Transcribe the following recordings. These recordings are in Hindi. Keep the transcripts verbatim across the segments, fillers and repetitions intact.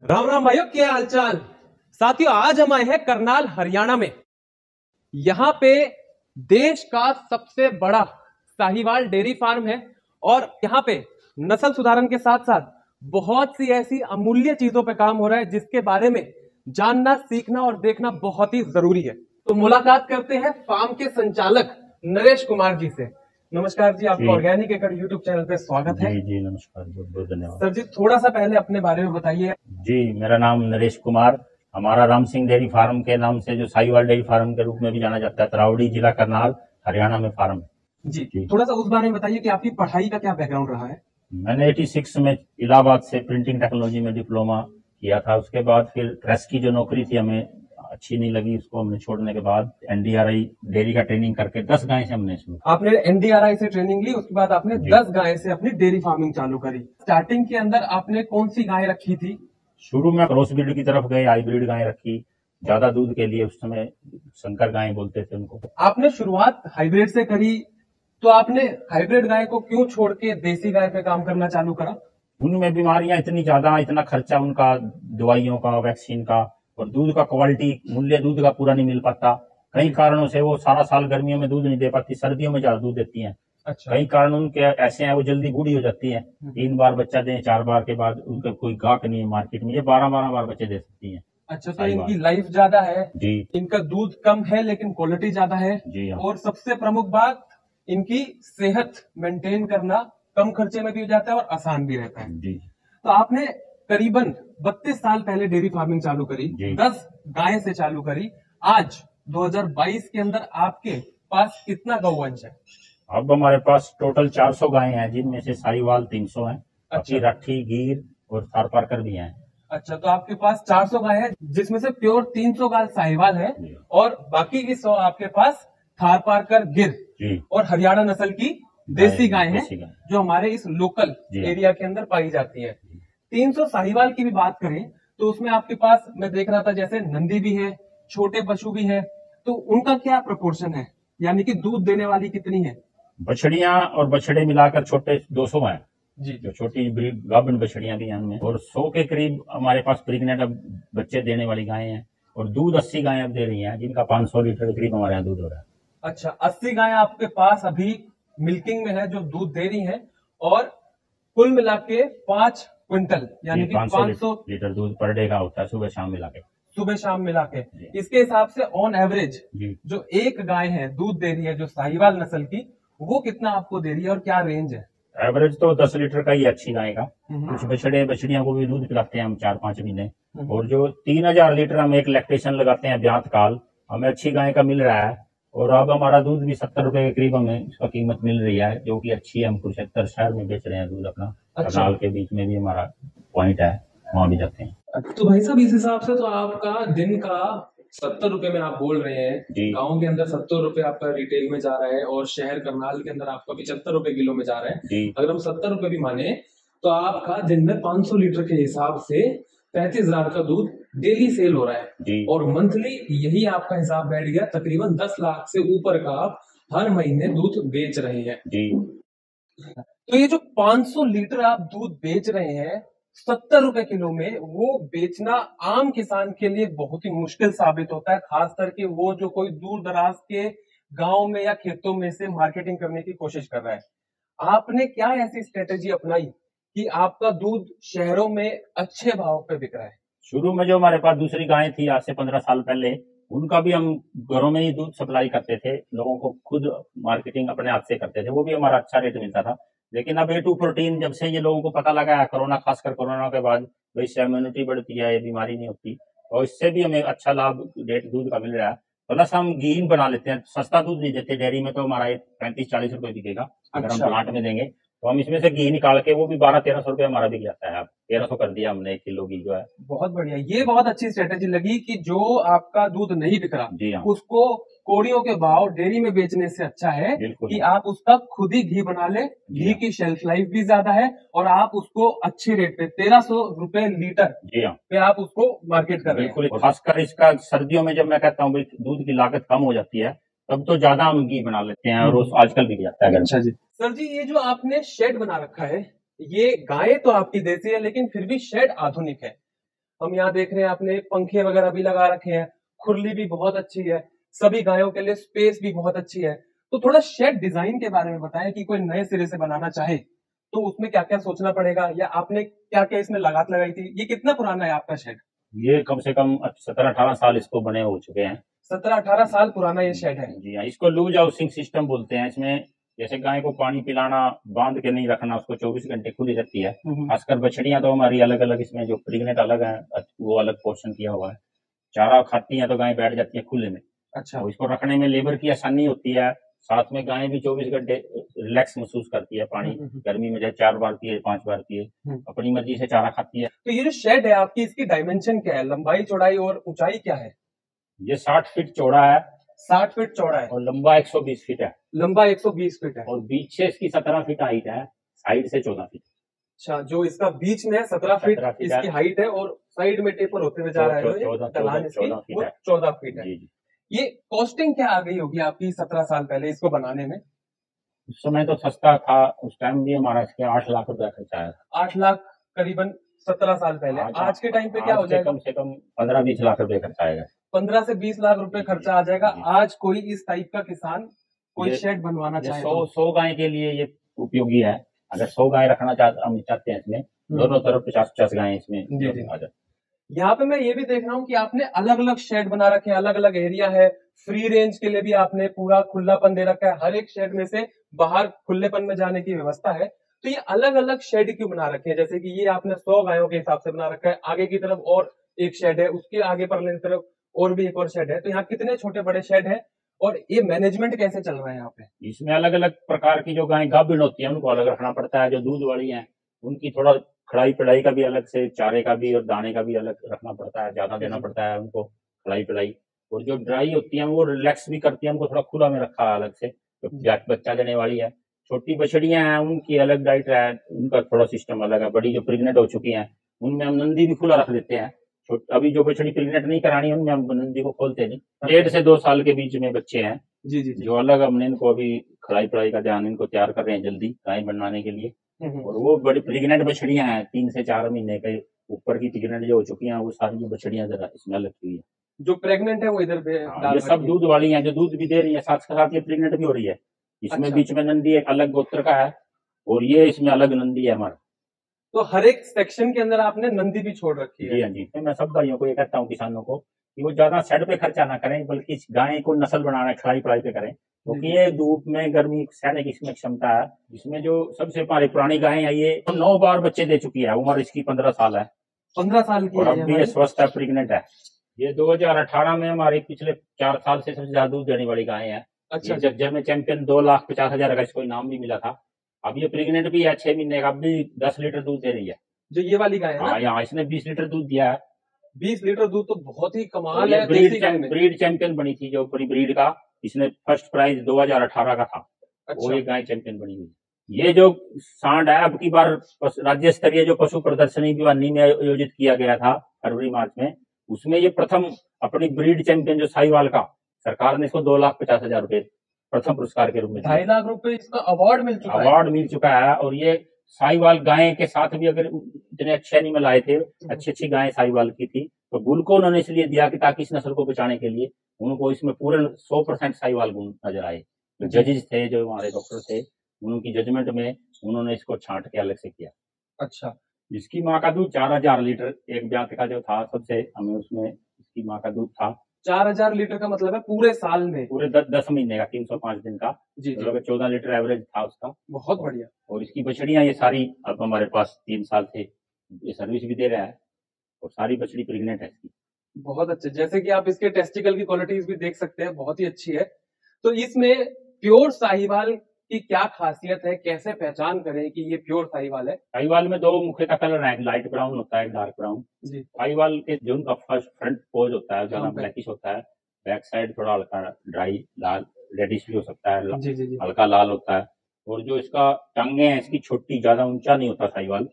राम राम भाइयों, क्या हालचाल। साथियों, आज हम आए हैं करनाल हरियाणा में। यहाँ पे देश का सबसे बड़ा साहिवाल डेयरी फार्म है और यहाँ पे नस्ल सुधारण के साथ साथ बहुत सी ऐसी अमूल्य चीजों पे काम हो रहा है जिसके बारे में जानना, सीखना और देखना बहुत ही जरूरी है। तो मुलाकात करते हैं फार्म के संचालक नरेश कुमार जी से। नमस्कार जी, आपका ऑर्गेनिक एकड़ यूट्यूब चैनल पे स्वागत है। जी जी नमस्कार, बहुत बहुत धन्यवाद। सर जी, थोड़ा सा पहले अपने बारे में बताइए। जी, मेरा नाम नरेश कुमार, हमारा राम सिंह डेयरी फार्म के नाम से जो साहिवाल डेयरी फार्म के रूप में भी जाना जाता है, तरावड़ी जिला करनाल हरियाणा में फार्म है। जी, जी थोड़ा सा उस बारे में बताइए कि आपकी पढ़ाई का क्या बैकग्राउंड रहा है। मैंने छियासी में इलाहाबाद से प्रिंटिंग टेक्नोलॉजी में डिप्लोमा किया था। उसके बाद फिर प्रेस की जो नौकरी थी हमें अच्छी नहीं लगी, उसको हमने छोड़ने के बाद एनडीआरआई डेयरी का ट्रेनिंग करके दस गाय से हमने शुरू। आपने एनडीआरआई से ट्रेनिंग ली, उसके बाद आपने दस गाय से अपनी डेयरी फार्मिंग चालू करी। स्टार्टिंग के अंदर आपने कौन सी गाय रखी थी? शुरू में क्रॉस ब्रीड की तरफ गए, हाईब्रिड गाय रखी ज्यादा दूध के लिए, उस समय शंकर गाय बोलते थे उनको। आपने शुरुआत हाइब्रिड से करी, तो आपने हाइब्रिड गाय को क्यों छोड़ के देसी गाय पे काम करना चालू करा? उनमें बीमारियां इतनी ज्यादा, इतना खर्चा उनका, दवाइयों का, वैक्सीन का, और दूध का क्वालिटी, मूल्य दूध का पूरा नहीं मिल पाता। कई कारणों से वो सारा साल गर्मियों में दूध नहीं दे पाती, सर्दियों में ज्यादा दूध देती हैं। अच्छा। कई कारण उनके ऐसे हैं, वो जल्दी बूढ़ी हो जाती है। तीन बार बच्चा दें, चार बार के बाद उनका कोई गाहक नहीं है मार्केट में, ये बारह बारह बार बच्चे दे सकती है। अच्छा, तो इनकी लाइफ ज्यादा है जी, इनका दूध कम है लेकिन क्वालिटी ज्यादा है जी हाँ। और सबसे प्रमुख बात, इनकी सेहत मेंटेन करना कम खर्चे में भी हो जाता है और आसान भी रहता है। जी, तो आपने करीबन बत्तीस साल पहले डेयरी फार्मिंग चालू करी, दस गाय से चालू करी। आज दो हज़ार बाईस के अंदर आपके पास कितना गौवंश है? अब हमारे पास टोटल चार सौ गायें हैं, जिनमें से साहिवाल तीन सौ हैं। अच्छा। राठी, गीर और थारपारकर भी हैं। अच्छा, तो आपके पास चार सौ गाय है, जिसमें से प्योर तीन सौ गाय साहिवाल है और बाकी की सौ आपके पास थारपारकर, गिर और हरियाणा नस्ल की देसी गाय है, जो हमारे इस लोकल एरिया के अंदर पाई जाती है। तीन सौ साहिवाल की भी बात करें तो उसमें आपके पास मैं देख रहा था जैसे नंदी भी है, छोटे पशु भी है, तो उनका क्या प्रोपोर्शन है, यानी कि दूध देने वाली कितनी है? बछड़ियां और बछड़े मिलाकर छोटे दो सौ हैं जी, जो छोटी ब्रीड गाभिन बछड़ियां भी हैं उनमें, और सौ के करीब हमारे पास प्रेग्नेंट अब बच्चे देने वाली गायें हैं, और दूध अस्सी गायें अब दे रही हैं, जिनका पाँच सौ लीटर के करीब हमारे यहाँ दूध हो रहा है। अच्छा, अस्सी गायें आपके पास अभी मिल्किंग में है जो दूध दे रही हैं, और कुल मिला के पांच क्विंटल यानी कि पाँच सौ लीटर दूध पर डे का होता है, सुबह शाम मिला के। सुबह शाम मिला के इसके हिसाब से ऑन एवरेज जो एक गाय है दूध दे रही है जो साहिवाल नस्ल की, वो कितना आपको दे रही है और क्या रेंज है? एवरेज तो दस लीटर का ही अच्छी गाय का। कुछ बछड़े बछड़ियां को भी दूध पिलाते हैं हम चार पांच महीने, और जो तीन हजार लीटर हम एक लैक्टेशन लगाते हैं ब्यात काल, हमें अच्छी गाय का मिल रहा है। और अब हमारा दूध भी सत्तर रुपए के करीब हमें उसका कीमत मिल रही है, जो कि अच्छी है। हम कुरुक्षेत्र शहर में बेच रहे हैं दूध अपना। अच्छा। करनाल के बीच में भी हमारा पॉइंट है, वहां भी जाते हैं। तो भाई साहब, इस हिसाब से तो आपका दिन का सत्तर रुपए में आप बोल रहे हैं, गांव के अंदर सत्तर रुपए आपका रिटेल में जा रहा है और शहर करनाल के अंदर आपका पिछहत्तर रुपए किलो में जा रहा है। अगर हम सत्तर रुपए भी माने तो आपका दिन में पाँच सौ लीटर के हिसाब से पैंतीस हजार का दूध डेली सेल हो रहा है, और मंथली यही आपका हिसाब बैठ गया, तकरीबन दस लाख से ऊपर का आप हर महीने दूध बेच रहे हैं। तो ये जो पाँच सौ लीटर आप दूध बेच रहे हैं सत्तर रुपए किलो में, वो बेचना आम किसान के लिए बहुत ही मुश्किल साबित होता है, खास करके वो जो कोई दूर दराज के गांव में या खेतों में से मार्केटिंग करने की कोशिश कर रहा है। आपने क्या ऐसी स्ट्रेटेजी अपनाई कि आपका दूध शहरों में अच्छे भाव पे बिक रहा है? शुरू में जो हमारे पास दूसरी गायें थी आज से पंद्रह साल पहले, उनका भी हम घरों में ही दूध सप्लाई करते थे, लोगों को खुद मार्केटिंग अपने हाथ से करते थे, वो भी हमारा अच्छा रेट मिलता था। लेकिन अब ए टू प्रोटीन जब से ये लोगों को पता लगा है, कोरोना, खासकर कोरोना के बाद, भाई इससे इम्यूनिटी बढ़ती है, ये बीमारी नहीं होती, और इससे भी हमें अच्छा लाभ रेट दूध का मिल रहा है। प्लस हम घी बना लेते हैं, सस्ता दूध नहीं देते डेयरी में, तो हमारा पैंतीस चालीस रुपए बिकेगा। अगर हम प्लांट में देंगे तो हम इसमें से घी निकाल के वो भी बारह तेरह सौ रुपए हमारा बिक जाता है। अब तेरह सौ कर दिया हमने एक किलो घी जो है। बहुत बढ़िया, ये बहुत अच्छी स्ट्रेटेजी लगी कि जो आपका दूध नहीं बिक रहा, जी हाँ, उसको कोड़ियों के भाव डेयरी में बेचने से अच्छा है कि आप उसका खुद ही घी बना ले। घी की शेल्फ लाइफ भी ज्यादा है और आप उसको अच्छे रेट पे तेरह सौ रुपए लीटर जी हाँ पे आप उसको मार्केट कर रहे हैं। खासकर इसका सर्दियों में जब मैं कहता हूँ दूध की लागत कम हो जाती है, तब तो ज्यादा हम घी बना लेते हैं, और आजकल बिक जाता है। अच्छा जी। सर जी, ये जो आपने शेड बना रखा है, ये गाय तो आपकी देसी है लेकिन फिर भी शेड आधुनिक है, हम यहाँ देख रहे हैं आपने पंखे वगैरह भी लगा रखे हैं, खुरली भी बहुत अच्छी है, सभी गायों के लिए स्पेस भी बहुत अच्छी है। तो थोड़ा शेड डिजाइन के बारे में बताएं कि कोई नए सिरे से बनाना चाहे तो उसमें क्या क्या सोचना पड़ेगा, या आपने क्या क्या इसमें लागत लगाई थी। ये कितना पुराना है आपका शेड? ये कम से कम सत्रह अठारह साल इसको बने हो चुके हैं। सत्रह अठारह साल पुराना ये शेड है। जी हाँ, इसको लूज हाउसिंग सिस्टम बोलते हैं। इसमें जैसे गाय को पानी पिलाना, बांध के नहीं रखना, उसको चौबीस घंटे खुली रहती है। खासकर बछड़ियां तो हमारी अलग अलग, इसमें जो प्रेग्नेंट अलग है वो अलग पोर्शन किया हुआ है। चारा खाती है तो गाय बैठ जाती है खुले में। अच्छा। तो इसको रखने में लेबर की आसानी होती है, साथ में गाय भी चौबीस घंटे रिलैक्स महसूस करती है। पानी गर्मी में चार बार पिए, पांच बार पिए, अपनी मर्जी से चारा खाती है। तो ये जो शेड है आपकी, इसकी डायमेंशन क्या है, लंबाई चौड़ाई और ऊंचाई क्या है? ये साठ फीट चौड़ा है। साठ फीट चौड़ा है और लंबा एक सौ बीस फीट है। लंबा एक सौ बीस फीट है और बीच से इसकी सत्रह फीट हाइट है, साइड से चौदह फीट। अच्छा, जो इसका बीच में सत्रह फीट इसकी हाइट है और साइड में टेपर होते हुए जा रहा है चौदह फीट है। ये कॉस्टिंग क्या आ गई होगी आपकी सत्रह साल पहले इसको बनाने में? उस समय तो सस्ता था, उस टाइम भी हमारा इसके आठ लाख रुपया खर्चा है। आठ लाख करीबन सत्रह साल पहले। आज, आज के टाइम पे क्या हो जाएगा? कम से कम पंद्रह बीस लाख रुपए खर्चा आएगा। पंद्रह से बीस लाख रुपए खर्चा आ जाएगा। आज कोई इस टाइप का किसान कोई शेड बनवाना चाहे सौ सौ गाय के लिए ये उपयोगी है। अगर सौ गाय रखना चाहते चाहते हैं इसमें, दोनों तरफ पचास पचास गाय इसमें आ जाए। यहाँ पे मैं ये भी देख रहा हूँ कि आपने अलग अलग शेड बना रखे हैं, अलग अलग एरिया है। फ्री रेंज के लिए भी आपने पूरा खुलापन दे रखा है, हर एक शेड में से बाहर खुलेपन में जाने की व्यवस्था है। तो ये अलग अलग शेड क्यों बना रखे हैं? जैसे कि ये आपने सौ गायों के हिसाब से बना रखा है, आगे की तरफ और एक शेड है, उसके आगे परले की तरफ और भी एक और शेड है। तो यहाँ कितने छोटे बड़े शेड है और ये मैनेजमेंट कैसे चल रहा है यहाँ पे? इसमें अलग अलग प्रकार की जो गाय गाभिन होती है उनको अलग रखना पड़ता है। जो दूध वाली है उनकी थोड़ा खड़ाई पिड़ाई का भी अलग से, चारे का भी और दाने का भी अलग रखना पड़ता है, ज्यादा देना पड़ता है उनको खड़ाई पिड़ाई। और जो ड्राई होती है वो रिलैक्स भी करती है, उनको थोड़ा खुला में रखा है अलग से। जो बच्चा देने वाली है, छोटी बछड़ियां हैं उनकी अलग डाइट है, उनका थोड़ा सिस्टम अलग है। बड़ी जो प्रेग्नेंट हो चुकी है उनमें हम नंदी भी खुला रख देते हैं। अभी जो बछड़ी प्रेग्नेंट नहीं करानी उनमें हम नंदी को खोलते नहीं। डेढ़ से दो साल के बीच में बच्चे हैं जी जी, जी। जो अलग हमने इनको अभी खड़ाई पढ़ाई का ध्यान इनको तैयार कर रहे हैं जल्दी गाय बनाने के लिए। और वो बड़ी प्रेग्नेंट बछड़ियां हैं, तीन से चार महीने के ऊपर की प्रेग्नेंट जो हो चुकी हैं वो सारी बछड़ियां जरा इसमें अलग हुई है। जो प्रेग्नेंट है वो इधर पे ये सब दूध वाली हैं, जो दूध भी दे रही है, साथ के साथ ये प्रेग्नेंट भी हो रही है। इसमें बीच में नंदी एक अलग गोत्र का है और ये इसमें अलग नंदी है हमारा। तो हर एक सेक्शन के अंदर आपने नंदी भी छोड़ रखी है? जी हाँ जी। तो मैं सब भाइयों को ये कहता हूँ, किसानों को, कि वो ज्यादा शेड पे खर्चा ना करें, बल्कि इस गाय को नस्ल बनाना खड़ाई पढ़ाई पे करें, क्योंकि ये धूप में गर्मी सहने की इसमें क्षमता है। इसमें जो सबसे हमारी पुरानी गाय है ये नौ बार बच्चे दे चुकी है, उम्र इसकी पंद्रह साल है। पंद्रह साल की और अब भी ये स्वस्थ है, प्रेग्नेंट है। ये दो हजार अठारह में हमारी पिछले चार साल से सबसे ज्यादा दूध देने वाली गाय है। अच्छा। जगजर में चैंपियन दो लाख पचास हजार का इसको इनाम भी मिला था। अब ये प्रेग्नेंट भी है, छह महीने का, अब भी दस लीटर दूध दे रही है। जो ये वाली गाय है ना? यहाँ इसने बीस लीटर दूध दिया है। बीस लीटर दूध तो बहुत ही कमाल है। ब्रीड चैंप, ब्रीड चैंपियन बनी थी जो बड़ी ब्रीड का, इसने फर्स्ट प्राइज दो हजार अठारह का था। अच्छा। वो ये गाय चैंपियन बनी हुई। ये जो सांड है अब की बार राज्य स्तरीय जो पशु प्रदर्शनी भिवानी में आयोजित किया गया था फरवरी मार्च में, उसमें ये प्रथम अपनी ब्रीड चैंपियन जो साहिवाल का, सरकार ने इसको दो लाख पचास हजार रुपए प्रथम पुरस्कार के रूप में, ढाई लाख रुपए इसका अवार्ड मिल चुका है। अवार्ड मिल चुका है। और ये साहिवाल गाय के साथ भी अगर इतने अच्छे एनिमल आए थे, अच्छी अच्छी गाय साहिवाल की थी, तो गुल को उन्होंने इसलिए दिया कि ताकि इस नस्ल को बचाने के लिए उनको इसमें पूरे सौ परसेंट साहिवाल गुण नजर आए। जो जजेस थे, जो हमारे डॉक्टर थे, उनकी जजमेंट में उन्होंने इसको छांट के अलग से किया। अच्छा। इसकी माँ का दूध चार हजार लीटर एक ब्यात का जो था, सबसे हमें उसमें इसकी माँ का दूध था चार हजार लीटर का मतलब है पूरे साल में, पूरे दस दस महीने का, तीन सौ पांच दिन का, जी जी, चौदह लीटर एवरेज था उसका। बहुत बढ़िया। और इसकी बछड़ियां ये सारी अब हमारे पास तीन साल से ये सर्विस भी दे रहा है और सारी बछड़ी प्रेग्नेंट है इसकी। बहुत अच्छे। जैसे कि आप इसके टेस्टिकल की क्वालिटीज भी देख सकते हैं, बहुत ही अच्छी है। तो इसमें प्योर साहिवाल की क्या खासियत है, कैसे पहचान करें कि ये प्योर साहिवाल है? साहिवाल में दो मुख्यतः कलर है, लाइट ब्राउन होता है, डार्क ब्राउन। साहिवाल के जो उनका फर्स्ट फ्रंट पोज होता है ज्यादा ब्लैकिश होता है, बैक साइड थोड़ा हल्का ड्राई लाल रेडिश भी हो सकता है, जी जी जी। हल्का लाल होता है। और जो इसका टंगे है इसकी छोटी, ज्यादा ऊंचा नहीं होता साहिवाल,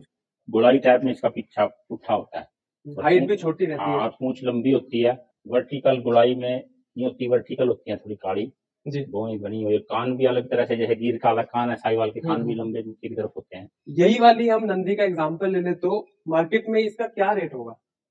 गुलाई टाइप में इसका पीछा उठा होता है, हाइट भी छोटी रहती है, पूंछ लंबी होती है। वर्टिकल गुलाई में नहीं होती, वर्टिकल होती है थोड़ी काली जी, बोई बनी हुई। कान भी अलग तरह से, जैसे गिर का अलग कान है, साहिवाल के कान भी लंबे नीचे की तरफ होते हैं। यही वाली हम नंदी का एग्जांपल ले ले तो मार्केट में इसका क्या रेट होगा?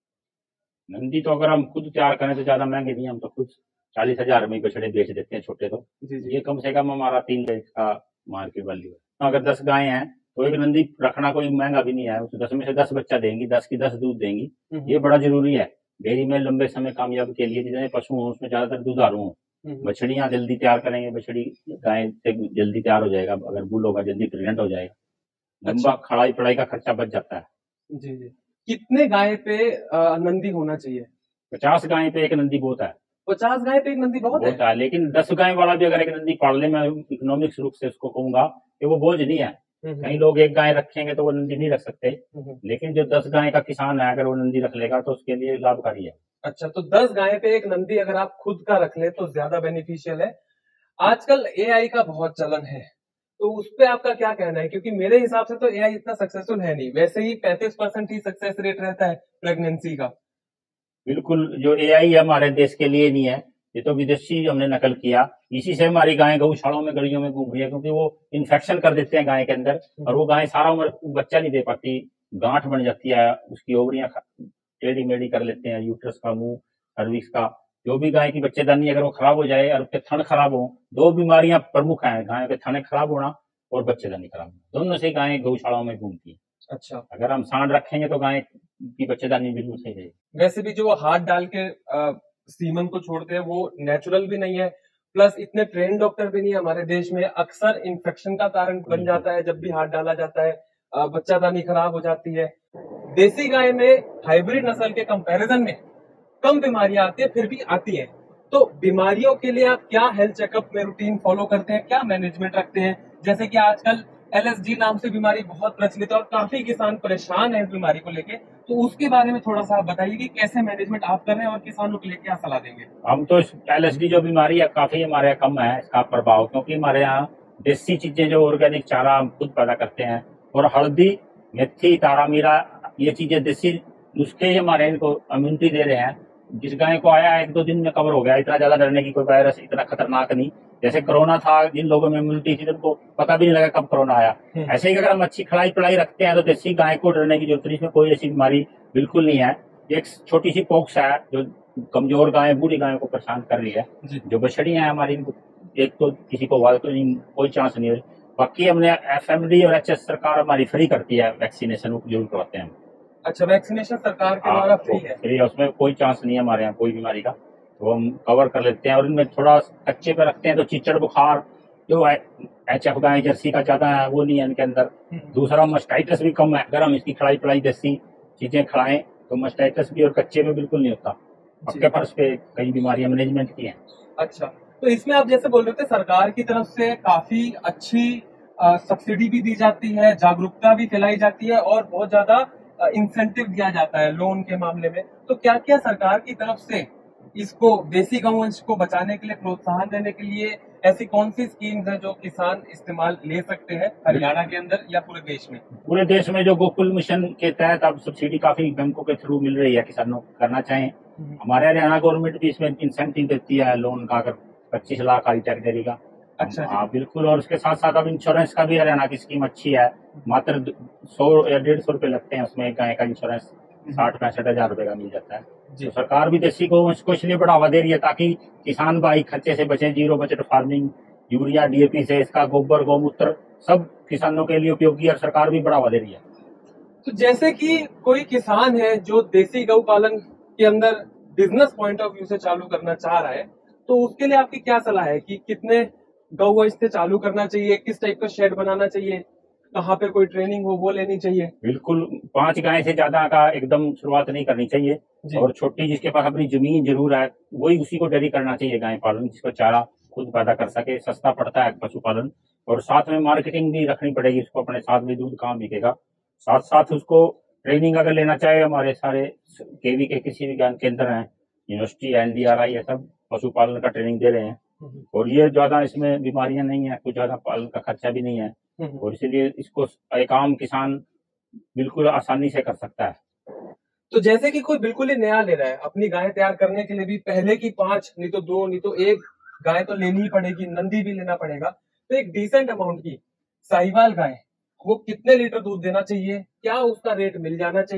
नंदी तो अगर हम खुद तैयार करें तो ज्यादा महंगे नहीं, हम तो खुद चालीस हजार में बछड़े बेच देते हैं छोटे तो। जी जी। ये कम से कम हमारा तीन लाख का मार्केट वैल्यू है। अगर दस गायें हैं तो एक नंदी रखना कोई महंगा भी नहीं है, उस दस में से दस बच्चा देंगी, दस की दस दूध देंगी। ये बड़ा जरूरी है डेयरी में लंबे समय कामयाब के लिए। जितने पशु हों उसमें ज्यादातर दुधारू हों। बछड़ियां जल्दी तैयार करेंगे, बछड़ी गाय से जल्दी तैयार हो जाएगा, अगर बुल होगा जल्दी प्रेग्नेंट हो जाएगा, लंबा अच्छा। खड़ाई पढ़ाई का खर्चा बच जाता है। जी जी। कितने गाय पे अ, नंदी होना चाहिए? पचास गाय पे एक नंदी बहुत है। पचास गाय पे एक नंदी बहुत, बहुत है? है, लेकिन दस गाय वाला भी अगर एक नंदी पाल ले, मैं इकोनॉमिक्स रूप से उसको कहूंगा कि वो बोझ नहीं है। कई लोग एक गाय रखेंगे तो वो नंदी नहीं रख सकते, लेकिन जो दस गाय का किसान है अगर वो नंदी रख लेगा तो उसके लिए लाभकारी है। अच्छा, तो दस गाय पे एक नंदी अगर आप खुद का रख ले तो ज्यादा बेनिफिशियल है। आजकल एआई का बहुत चलन है, तो उस पे आपका क्या कहना है? क्योंकि मेरे हिसाब से तो एआई इतना सक्सेसफुल है नहीं, वैसे ही पैंतीस परसेंट ही सक्सेस रेट रहता है प्रेगनेंसी का। बिल्कुल, जो एआई है हमारे देश के लिए नहीं है, ये तो विदेशी हमने नकल किया। इसी से हमारी गायें गौशालाओं में गलियों में घूम रही है, क्योंकि वो इन्फेक्शन कर देते हैं गाय के अंदर, और वो गाय सारा उम्र बच्चा नहीं दे पाती, गांठ बन जाती है, उसकी ओवरियां टेढ़ी मेढ़ी कर लेते हैं, यूट्रस का, मुंह, सर्विक्स का, जो भी गाय की बच्चेदानी अगर वो खराब हो जाए और उसके थन खराब हो, दो बीमारियां प्रमुख हैं, गाय के थने खराब होना और बच्चेदानी खराब होना, दोनों से गायें गौशालाओं में घूमती है। अच्छा, अगर हम सांड रखेंगे तो गाय की बच्चेदानी बिल्कुल सही रहेगी। वैसे भी जो हाथ डाल के आ, सीमन को छोड़ते हैं वो नेचुरल भी नहीं है, प्लस इतने ट्रेन डॉक्टर भी नहीं है हमारे देश में, अक्सर इन्फेक्शन का कारण बन जाता है जब भी हाथ डाला जाता है, आ, बच्चादानी खराब हो जाती है। देसी गाय में हाइब्रिड नस्ल के कंपैरिजन में कम बीमारियां आती है, फिर भी आती है। तो बीमारियों के लिए आप क्या हेल्थ चेकअप में रूटीन फॉलो करते हैं, क्या मैनेजमेंट रखते हैं? जैसे कि आजकल एलएसडी नाम से बीमारी बहुत प्रचलित है और काफी किसान परेशान है इस बीमारी को लेके, तो उसके बारे में थोड़ा सा आप बताइए कि कैसे मैनेजमेंट आप कर रहे हैं और किसानों के लिए क्या सलाह देंगे? हम तो एलएसडी जो बीमारी है काफी हमारे यहाँ कम है इसका प्रभाव, क्योंकि हमारे यहाँ देसी चीजें जो ऑर्गेनिक चारा हम खुद पैदा करते हैं, और हल्दी, मेथी, तारा मीरा, ये चीजें देसी नुस्खे हमारे इनको इम्यूनिटी दे रहे हैं। जिस गाय को आया एक दो दिन में कवर हो गया, इतना ज्यादा डरने की कोई वायरस इतना खतरनाक नहीं। जैसे कोरोना था, जिन लोगों में इम्यूनिटी थी उनको पता भी नहीं लगा कब कोरोना आया। ऐसे ही अगर हम अच्छी खिलाई पिलाई रखते हैं तो देसी गाय को डरने की जरूरत नहीं, इसमें कोई ऐसी बीमारी बिल्कुल नहीं है। एक छोटी सी पॉक्स है जो कमजोर गाय, बूढ़ी गायों को परेशान कर रही है। जो बछड़ियां हैं हमारी, एक तो किसी को हुआ तो नहीं, कोई चांस नहीं है। बाकी हमने एफएमडी और एचएस सरकार हमारी फ्री करती है, वैक्सीनेशन जरूर करवाते हैं। अच्छा, वैक्सीनेशन सरकार के द्वारा फ्री है? फ्री है, उसमें कोई चांस नहीं है हमारे यहाँ कोई बीमारी का, तो हम कवर कर लेते हैं। और इनमें थोड़ा कच्चे पे रखते हैं तो चिचड़ बुखार जो है एच एफ गाय जर्सी का ज्यादा है वो नहीं है इनके अंदर। दूसरा मस्टाइटिस भी कम है, अगर हम इसकी खिलाई पिलाई देसी चीजें खिलाएं तो मस्टाइटिस भी और कच्चे में बिल्कुल नहीं होता। आपके पास पे कई बीमारियां मैनेजमेंट की हैं। अच्छा, तो इसमें आप जैसे बोल रहे थे सरकार की तरफ से काफी अच्छी सब्सिडी भी दी जाती है, जागरूकता भी फैलाई जाती है और बहुत ज्यादा इंसेंटिव दिया जाता है लोन के मामले में, तो क्या क्या सरकार की तरफ से इसको देसी गौवंश को बचाने के लिए, प्रोत्साहन देने के लिए ऐसी कौन सी स्कीम्स हैं जो किसान इस्तेमाल ले सकते हैं हरियाणा के अंदर या पूरे देश में? पूरे देश में जो गोकुल मिशन के तहत अब सब्सिडी काफी बैंकों के थ्रू मिल रही है, किसानों को करना चाहें। हमारे हरियाणा गवर्नमेंट भी इसमें इंसेंटिव देती है लोन का, अगर पच्चीस लाख आई डेयरी का। अच्छा, हाँ बिल्कुल। और उसके साथ साथ अब इंश्योरेंस का भी हरियाणा की स्कीम अच्छी है, मात्र सौ या डेढ़ सौ रुपए लगते हैं उसमें, गाय का इंश्योरेंस साठ पैंसठ हजार रुपए का मिल जाता है। तो सरकार भी देसी को इसलिए बढ़ावा दे रही है ताकि किसान भाई खर्चे से बचे, zero budget farming, urea, DAP से इसका गोबर, गौमूत्र सब किसानों के लिए उपयोगी, और सरकार भी बढ़ावा दे रही है। तो जैसे कि कोई किसान है जो देसी गौ पालन के अंदर बिजनेस पॉइंट ऑफ व्यू से चालू करना चाह रहा है, तो उसके लिए आपकी क्या सलाह है कि कितने गौ से चालू करना चाहिए, किस टाइप का शेड बनाना चाहिए, कहाँ पे कोई ट्रेनिंग हो वो लेनी चाहिए? बिल्कुल, पांच गाय से ज्यादा का एकदम शुरुआत नहीं करनी चाहिए, और छोटी जिसके पास अपनी जमीन जरूर है वही उसी को डेयरी करना चाहिए गाय पालन, जिसको चारा खुद पैदा कर सके। सस्ता पड़ता है पशुपालन, और साथ में मार्केटिंग भी रखनी पड़ेगी उसको, अपने साथ में दूध कहाँ बिकेगा। साथ साथ उसको ट्रेनिंग अगर लेना चाहे, हमारे सारे केवी के किसी भी ज्ञान केंद्र हैं, यूनिवर्सिटी, एनडीआरआई, ये सब पशुपालन का ट्रेनिंग दे रहे हैं। और ये ज्यादा इसमें बीमारियां नहीं है, कुछ ज्यादा पालन का खर्चा भी नहीं है, और इसीलिए इसको एक आम किसान बिल्कुल आसानी से कर सकता है। तो जैसे कि कोई बिल्कुल ही नया ले रहा है, अपनी गाय तैयार करने के लिए भी पहले की पांच, नहीं तो दो, नहीं तो एक गाय तो लेनी ही पड़ेगी, नंदी भी लेना पड़ेगा, तो एक डिसेंट अमाउंट की साहिवाल गाय वो कितने लीटर दूध देना चाहिए, क्या उसका रेट मिल जाना चाहिए,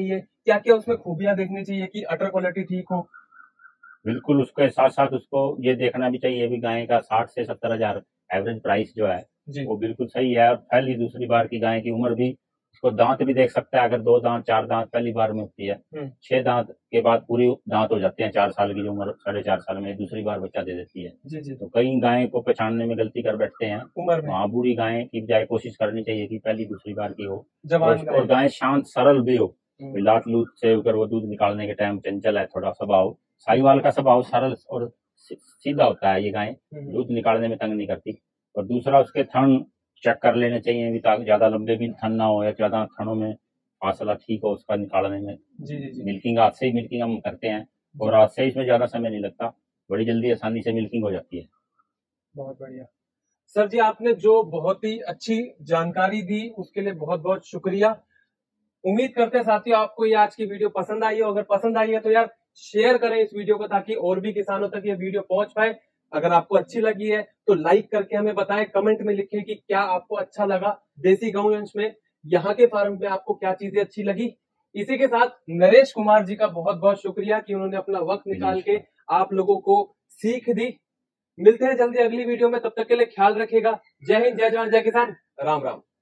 क्या क्या उसमें खूबियां देखनी चाहिए कि अटर क्वालिटी ठीक हो? बिल्कुल, उसके साथ साथ उसको ये देखना भी चाहिए भी गाय का साठ से सत्तर हजार एवरेज प्राइस जो है जी। वो बिल्कुल सही है। और पहली दूसरी बार की गाय की उम्र भी, उसको दांत भी देख सकता है, अगर दो दांत चार दांत पहली बार में होती है, छह दांत के बाद पूरी दांत हो जाते हैं, चार साल की उम्र, साढ़े चार साल में दूसरी बार बच्चा दे देती है। जी जी। तो कई गाय को पहचानने में गलती कर बैठते हैं उम्र में वहाँ, बूढ़ी गाय की बजाय कोशिश करनी चाहिए कि पहली दूसरी बार की हो, जवान और गाय शांत सरल भी हो, हम्म। लात लूट से अगर वो दूध निकालने के टाइम चंचल है थोड़ा स्वभाव, साहिवाल का स्वभाव सरल और सीधा होता है, ये गाय दूध निकालने में तंग नहीं करती। और दूसरा, उसके थन चेक कर लेने चाहिए भी, ताकि ज्यादा लंबे भी थन ना हो या ज्यादा थनों में फासला ठीक हो उसका निकालने में। जी जी जी। मिल्किंग हाथ से ही मिल्किंग हम करते हैं, और हाथ से इसमें ज्यादा समय नहीं लगता, बड़ी जल्दी आसानी से मिल्किंग हो जाती है। बहुत बढ़िया सर जी, आपने जो बहुत ही अच्छी जानकारी दी उसके लिए बहुत बहुत शुक्रिया। उम्मीद करते हैं साथियों आपको ये आज की वीडियो पसंद आई हो। अगर पसंद आई है तो यार शेयर करें इस वीडियो को, ताकि और भी किसानों तक ये वीडियो पहुंच पाए। अगर आपको अच्छी लगी है तो लाइक करके हमें बताएं, कमेंट में लिखें कि क्या आपको अच्छा लगा देसी गौवंश में, यहाँ के फार्म में आपको क्या चीजें अच्छी लगी। इसी के साथ नरेश कुमार जी का बहुत बहुत शुक्रिया कि उन्होंने अपना वक्त निकाल के आप लोगों को सीख दी। मिलते हैं जल्दी अगली वीडियो में, तब तक के लिए ख्याल रखिएगा। जय हिंद, जय जवान, जय किसान, राम राम।